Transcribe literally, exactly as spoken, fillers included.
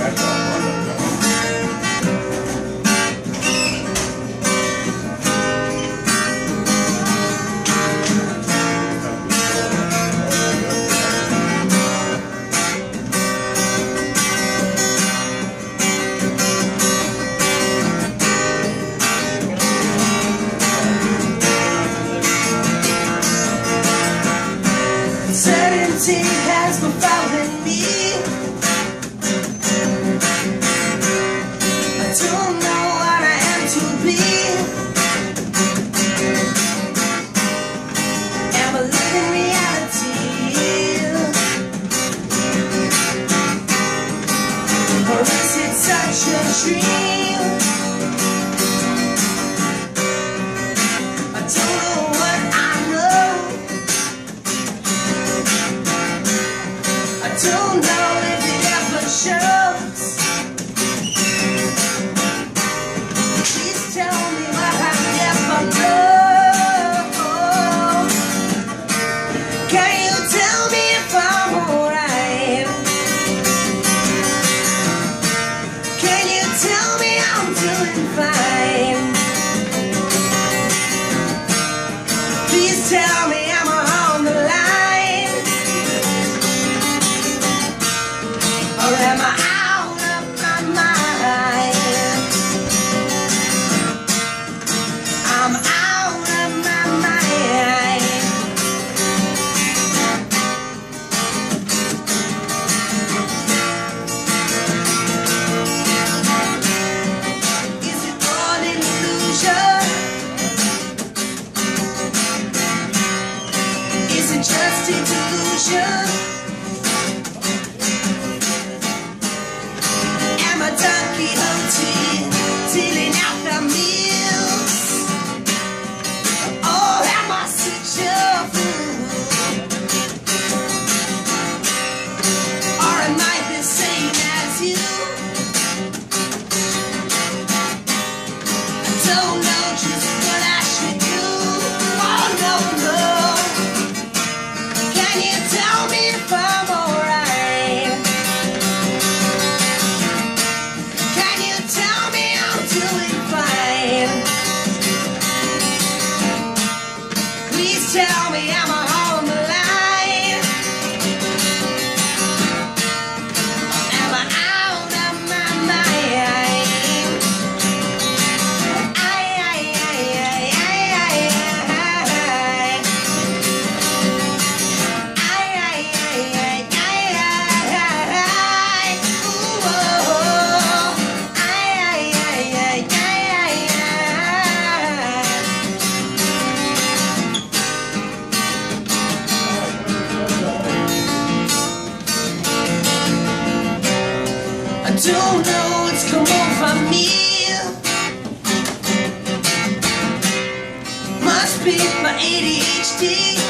Certainty has befallen me. I don't know what I am to be. Am I living reality, or is it such a dream? I don't know what I know. I don't know if it ever shows. Please tell me what I never know. Can you tell me if I'm alright? Can you tell me I'm doing fine? Please tell me I'm on the line. Or am I out of my mind? I'm out of my mind. Is it all an illusion? Is it just a delusion? Don Quixote dealing out the meals, or am I such a fool? Or am I the same as you? I don't know just what I should do. Oh no, no. Can you tell me if I'm alright? Tell me, am I on the line? Am I out of my mind? Ay, ay, ay, ay, ay, ay, ay. Ay, ay, ay, ay, ay, ay, ay. Ooh, oh. Ay, ay, ay, ay, ay, ay, ay. I don't know what's come over me. Must be my A D H D.